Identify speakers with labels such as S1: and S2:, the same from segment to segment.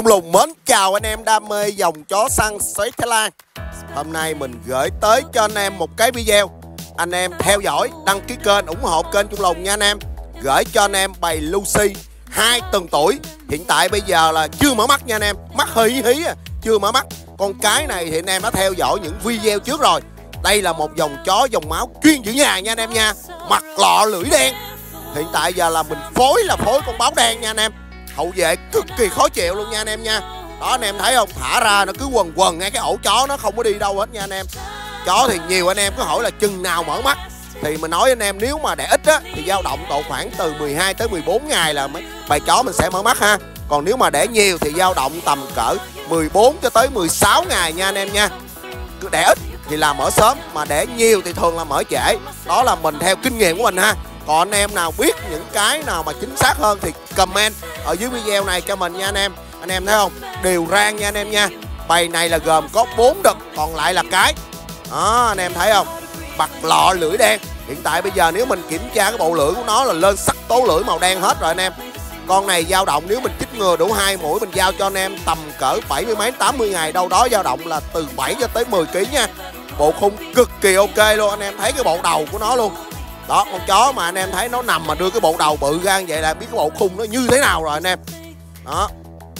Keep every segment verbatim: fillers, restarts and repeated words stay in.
S1: Trung Lùng mến chào anh em đam mê dòng chó săn xoáy Thái Lan. Hôm nay mình gửi tới cho anh em một cái video. Anh em theo dõi, đăng ký kênh, ủng hộ kênh Trung Lùng nha anh em. Gửi cho anh em bầy Lucy hai tuần tuổi. Hiện tại bây giờ là chưa mở mắt nha anh em. Mắt hơi hí hí à, chưa mở mắt. Con cái này thì anh em đã theo dõi những video trước rồi. Đây là một dòng chó dòng máu chuyên giữ nhà nha anh em nha. Mặt lọ lưỡi đen. Hiện tại giờ là mình phối là phối con báo đen nha anh em. Hậu vệ cực kỳ khó chịu luôn nha anh em nha. Đó anh em thấy không, thả ra nó cứ quần quần ngay cái ổ chó, nó không có đi đâu hết nha anh em. Chó thì nhiều anh em cứ hỏi là chừng nào mở mắt. Thì mình nói anh em, nếu mà đẻ ít á thì dao động độ khoảng từ mười hai tới mười bốn ngày là mấy bầy chó mình sẽ mở mắt ha. Còn nếu mà đẻ nhiều thì dao động tầm cỡ mười bốn cho tới mười sáu ngày nha anh em nha. Cứ đẻ ít thì là mở sớm, mà đẻ nhiều thì thường là mở trễ. Đó là mình theo kinh nghiệm của mình ha. Còn anh em nào biết những cái nào mà chính xác hơn thì comment ở dưới video này cho mình nha anh em. Anh em thấy không, đều rang nha anh em nha. Bầy này là gồm có bốn đực, còn lại là cái. Đó anh em thấy không, mặt lọ lưỡi đen. Hiện tại bây giờ nếu mình kiểm tra cái bộ lưỡi của nó là lên sắc tố lưỡi màu đen hết rồi anh em. Con này dao động nếu mình chích ngừa đủ hai mũi, mình giao cho anh em tầm cỡ bảy mươi mấy tám mươi ngày, đâu đó dao động là từ bảy cho tới mười ki lô gam nha. Bộ khung cực kỳ ok luôn, anh em thấy cái bộ đầu của nó luôn. Đó, con chó mà anh em thấy nó nằm mà đưa cái bộ đầu bự ra như vậy là biết cái bộ khung nó như thế nào rồi anh em. Đó,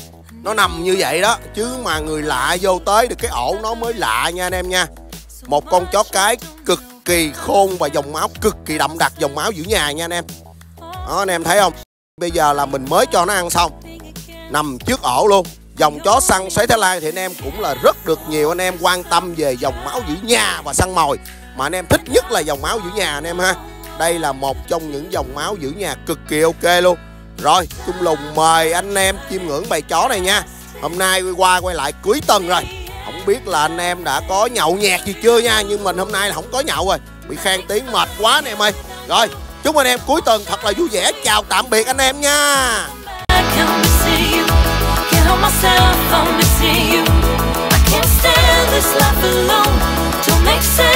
S1: nó nằm như vậy đó, chứ mà người lạ vô tới được cái ổ nó mới lạ nha anh em nha. Một con chó cái cực kỳ khôn và dòng máu cực kỳ đậm đặc, dòng máu giữ nhà nha anh em. Đó anh em thấy không, bây giờ là mình mới cho nó ăn xong, nằm trước ổ luôn. Dòng chó săn xoáy Thái Lan thì anh em cũng là rất được nhiều anh em quan tâm về dòng máu giữ nhà và săn mồi. Mà anh em thích nhất là dòng máu giữ nhà anh em ha. Đây là một trong những dòng máu giữ nhà cực kỳ ok luôn. Rồi, Trung Lùng mời anh em chiêm ngưỡng bầy chó này nha. Hôm nay qua quay lại cuối tuần rồi. Không biết là anh em đã có nhậu nhẹt gì chưa nha. Nhưng mình hôm nay là không có nhậu rồi. Bị khan tiếng mệt quá anh em ơi. Rồi, chúc anh em cuối tuần thật là vui vẻ. Chào tạm biệt anh em nha. Myself, I'm missing you. I can't stand this life alone. Don't make sense.